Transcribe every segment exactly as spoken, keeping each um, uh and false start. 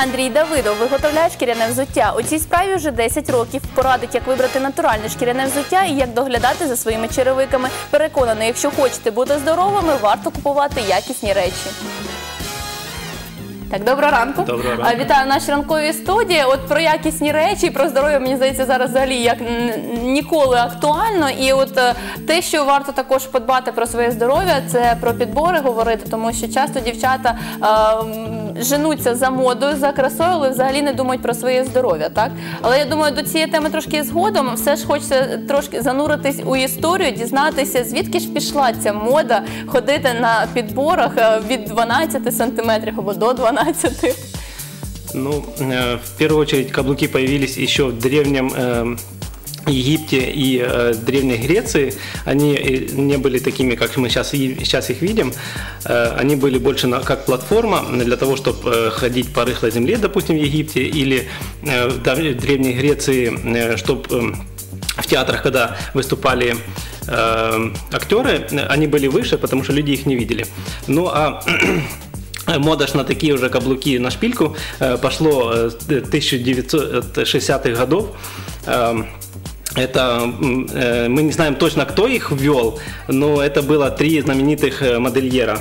Андрій Давидов виготовляє шкіряне взуття. У цій справі вже десять років. Порадить, як вибрати натуральне шкіряне взуття і як доглядати за своїми черевиками. Переконаний, якщо хочете бути здоровими, варто купувати якісні речі. Так, доброго ранку. Доброго ранку. Вітаю в нашій ранковій студії. От про якісні речі, про здоров'я, мені здається, зараз взагалі як ніколи актуально. І от те, що варто також подбати про своє здоров'я, це про підбори говорити, тому що часто дівчата е, женуться за модою, за красою, але взагалі не думають про своє здоров'я, так? Але я думаю, до цієї теми трошки згодом. Все ж хочеться трошки зануритись у історію, дізнатися, звідки ж пішла ця мода ходити на підборах від дванадцяти сантиметрів або до дванадцяти. Ну, э, в первую очередь каблуки появились еще в древнем э, Египте и э, Древней Греции. Они не были такими, как мы сейчас, сейчас их видим. Э, они были больше на, как платформа для того, чтобы э, ходить по рыхлой земле, допустим, в Египте, или э, в Древней Греции, э, чтобы э, в театрах, когда выступали э, актеры, они были выше, потому что люди их не видели. Ну, а мода ж на такие уже каблуки на шпильку пошло с тысяча девятьсот шестидесятых годов. Это мы не знаем точно, кто их ввел, но это было три знаменитых модельера.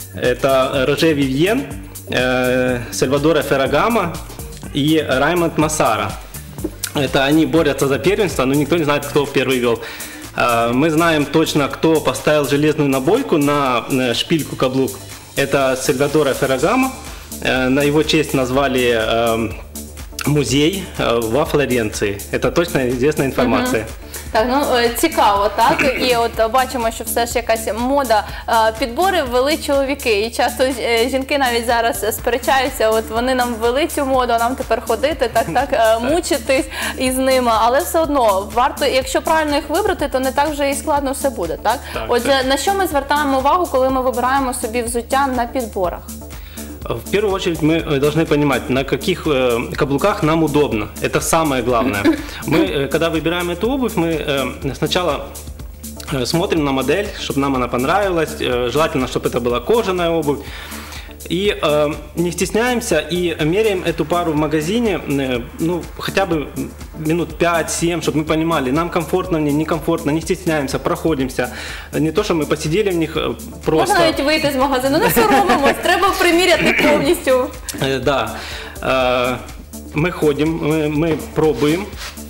Это Роже Вивьен, Сальвадоро Феррагамо и Раймонд Массара. Это они борются за первенство, но никто не знает, кто первый ввел. Мы знаем точно, кто поставил железную набойку на шпильку каблук. Это Сальвадоро Феррагамо. На его честь назвали э, музей э, во Флоренции. Это точно известная информация. Mm-hmm. Так, ну цікаво, так? І от бачимо, що все ж якась мода. Підбори ввели чоловіки. І часто жінки навіть зараз сперечаються, от вони нам ввели цю моду, нам тепер ходити, так, так, мучитись із ними. Але все одно, варто, якщо правильно їх вибрати, то не так вже і складно все буде, так? Так, Отже, так. На що ми звертаємо увагу, коли ми вибираємо собі взуття на підборах? В первую очередь мы должны понимать, на каких э, каблуках нам удобно. Это самое главное. Мы, э, когда выбираем эту обувь, мы э, сначала э, смотрим на модель, чтобы нам она понравилась. Э, желательно, чтобы это была кожаная обувь. И э, не стесняемся и меряем эту пару в магазине, э, ну, хотя бы минут пять-семь, чтобы мы понимали, нам комфортно в ней, некомфортно, не стесняемся, проходимся. Не то, что мы посидели в них э, просто... Можна навіть вийти з магазину, не соромимось, треба приміряти повністю. Э, да, э, мы ходим, мы, мы пробуем.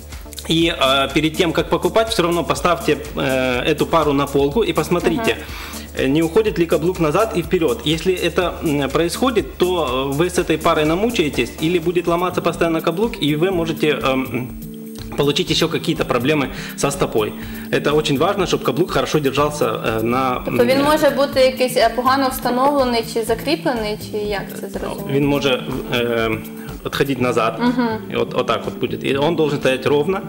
И э, перед тем, как покупать, все равно поставьте э, эту пару на полку и посмотрите, uh-huh. не уходит ли каблук назад и вперед. Если это происходит, то вы с этой парой намучаетесь, или будет ломаться постоянно каблук, и вы можете э, получить еще какие-то проблемы со стопой. Это очень важно, чтобы каблук хорошо держался э, на... Тобто він може бути якийсь погано встановлений, чи закріплений, чи як це зрозуміти? Він може... Э, отходить назад, uh-huh. и вот, вот так вот будет. И он должен стоять ровно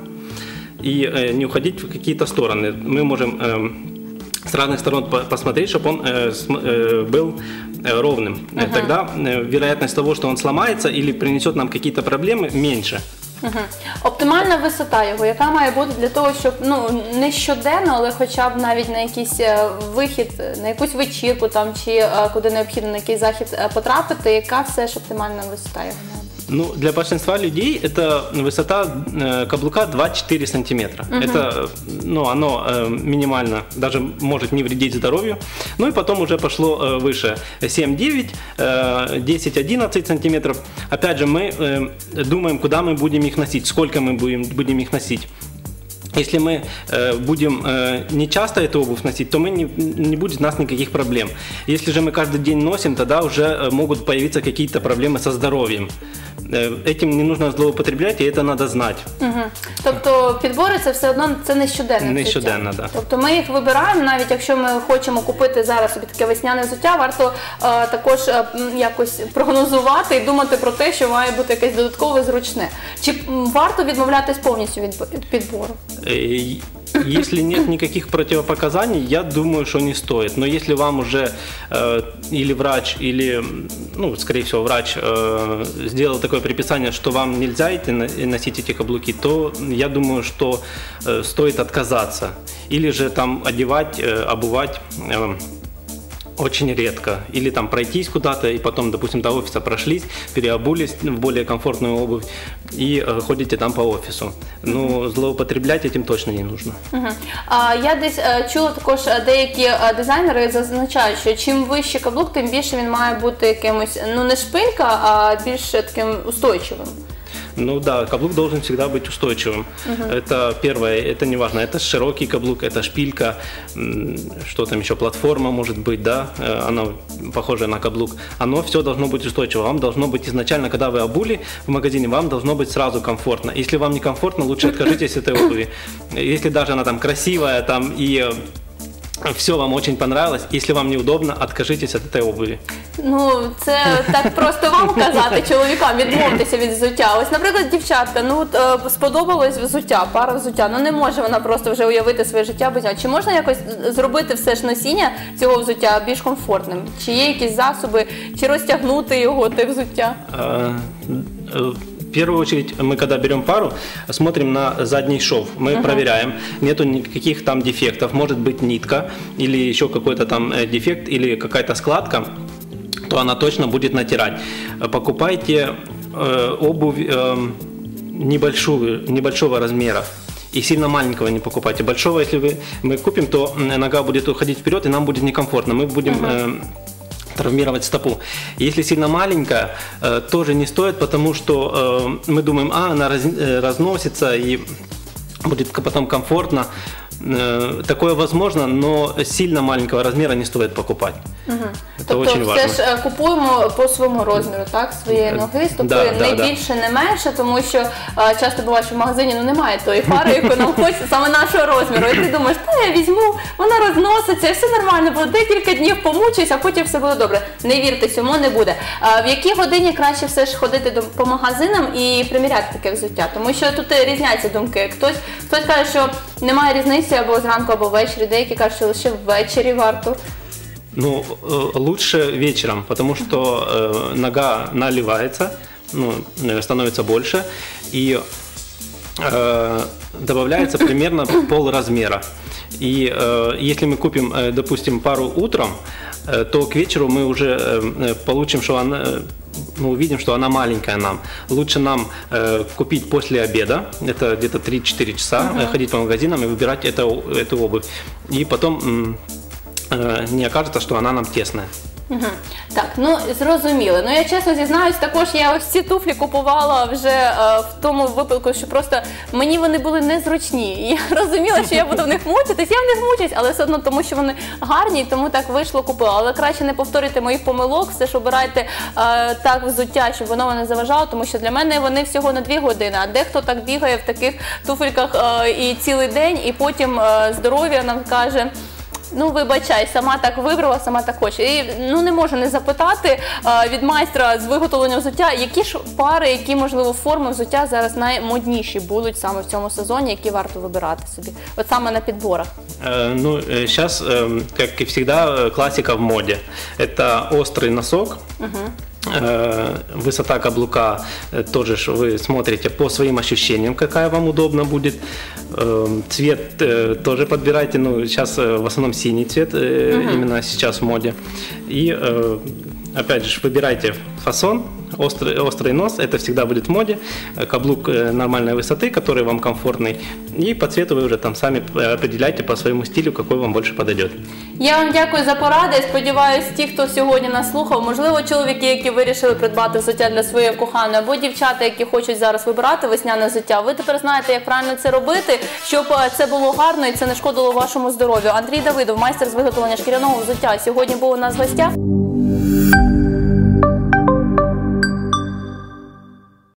и э, не уходить в какие-то стороны. Мы можем э, с разных сторон по- посмотреть, чтобы он э, см- э, был э, ровным. Uh-huh. Тогда э, вероятность того, что он сломается или принесет нам какие-то проблемы, меньше. Угу. Оптимальна висота його, яка має бути для того, щоб, ну, не щоденно, але хоча б навіть на якийсь вихід, на якусь вечірку там, чи куди необхідно на якийсь захід потрапити, яка все ж оптимальна висота його? Ну, для большинства людей это высота э, каблука два-четыре сантиметра. Uh-huh. Это, ну, оно э, минимально, даже может не вредить здоровью. Ну и потом уже пошло э, выше семь-девять, э, десять-одиннадцать сантиметров. Опять же, мы э, думаем, куда мы будем их носить, сколько мы будем, будем их носить. Если мы э, будем э, не часто эту обувь носить, то мы не, не будет у нас никаких проблем. Если же мы каждый день носим, тогда уже э, могут появиться какие-то проблемы со здоровьем. Э, этим не нужно злоупотреблять, и это надо знать. Угу. Тобто підбори це все одно це не щоденне Не взуття. щоденно, да. Тобто ми їх вибираємо, навіть якщо ми хочемо купити зараз собі таке весняне взуття, варто е, також е, якось прогнозувати і думати про те, що має бути якесь додаткове зручне. Чи м, варто відмовлятись повністю від підбору? Если нет никаких противопоказаний, я думаю, что не стоит. Но если вам уже э, или врач, или, ну, скорее всего, врач э, сделал такое предписание, что вам нельзя идти носить эти каблуки, то я думаю, что э, стоит отказаться. Или же там одевать, э, обувать э, очень редко. Или там пройтись куда-то, и потом, допустим, до офиса прошлись, переобулись в более комфортную обувь и э, ходите там по офису. Ну, злоупотреблять этим точно не нужно. Угу. А, я десь е, чула також, е, деякі е, дизайнери зазначають, що чим вищий каблук, тим більше він має бути якимось, ну не шпилька, а більш таким устойчивим. Ну да, каблук должен всегда быть устойчивым. Uh-huh. Это первое, это не важно, это широкий каблук, это шпилька, что там еще, платформа может быть, да, она похожая на каблук. Оно все должно быть устойчиво. Вам должно быть изначально, когда вы обули в магазине, вам должно быть сразу комфортно. Если вам не комфортно, лучше откажитесь от этой обуви. Если даже она там красивая, там и все вам очень понравилось, если вам неудобно, откажитесь от этой обуви. Ну, це так просто вам казати, чоловікам, відмовтеся від взуття. Ось, наприклад, дівчатка, ну от е, сподобалось взуття, пара взуття, ну не може вона просто вже уявити своє життя без нього. Чи можна якось зробити все ж носіння цього взуття більш комфортним? Чи є якісь засоби, чи розтягнути його, те взуття? В первую очередь, мы когда берем пару, смотрим на задний шов. Мы uh-huh. проверяем, нету никаких там дефектов, может быть нитка или еще какой-то там дефект или какая-то складка, то она точно будет натирать. Покупайте э, обувь э, небольшую, небольшого размера. И сильно маленького не покупайте. Большого, если вы, мы купим, то нога будет уходить вперед, и нам будет некомфортно. Мы будем... Uh-huh. э, травмировать стопу. Если сильно маленькая, э, тоже не стоит, потому что э, мы думаем, а, она раз, э, разносится и будет потом комфортно. Э, такое возможно, но сильно маленького размера не стоит покупать. Угу. Це тобто дуже важливо. все ж купуємо по своєму розміру, так, своєї ноги, стопи, да, не да, більше, да. не менше, тому що а, часто буває, що в магазині ну, немає тої пари, яку нам хочеться, саме нашого розміру. І ти думаєш, та я візьму, вона розноситься, все нормально, бо декілька днів помучусь, а потім все буде добре. Не вірте, цьому не буде. А в якій годині краще все ж ходити до, по магазинам і приміряти таке взуття? Тому що тут різняться думки. Хтось, хтось каже, що немає різниці або зранку, або ввечері, деякі кажуть, що лише ввечері варто. Ну, лучше вечером, потому что э, нога наливается, ну, становится больше, и э, добавляется примерно полразмера. И э, если мы купим, э, допустим, пару утром, э, то к вечеру мы уже э, получим, что она, мы увидим, что она маленькая нам. Лучше нам э, купить после обеда, это где-то три-четыре часа, uh-huh. ходить по магазинам и выбирать эту, эту обувь. И потом... не окажется, що вона нам тісна. Угу. Так, ну зрозуміло. Ну я чесно зізнаюсь, також я ось ці туфлі купувала вже е, в тому випадку, що просто мені вони були незручні. І я розуміла, що я буду в них мучитись, я в них мучусь, але все одно тому, що вони гарні, тому так вийшло, купила. Але краще не повторюйте моїх помилок, все ж обирайте е, так взуття, щоб воно не заважало, тому що для мене вони всього на дві години, а дехто так бігає в таких туфельках е, і цілий день, і потім е, здоров'я нам каже... Ну, вибачай, сама так вибрала, сама так хоче. І ну, не можу не запитати а, від майстра з виготовлення взуття, які ж пари, які, можливо, форми взуття зараз наймодніші будуть саме в цьому сезоні, які варто вибирати собі, от саме на підборах? Э, ну, сейчас, э, как и всегда, классика в моде. Это острый носок. Угу. Высота каблука тоже вы смотрите по своим ощущениям, какая вам удобна будет. Цвет тоже подбирайте, ну сейчас в основном синий цвет, uh-huh. именно сейчас в моде. И опять же выбирайте фасон. Острый, острый нос, это всегда будет в моде, каблук нормальной высоты, который вам комфортный, и по цвету вы уже там сами определяйте по своему стилю, какой вам больше подойдет. Я вам дякую за поради, сподіваюсь, ті, хто сьогодні нас слухав, можливо, чоловіки, які вирішили придбати взуття для своєї коханої, або дівчата, які хочуть зараз вибирати весняне взуття, ви тепер знаєте, як правильно це робити, щоб це було гарно і це не шкодило вашому здоров'ю. Андрій Давидов, майстер з виготовлення шкіряного взуття, сьогодні був у нас в гостях.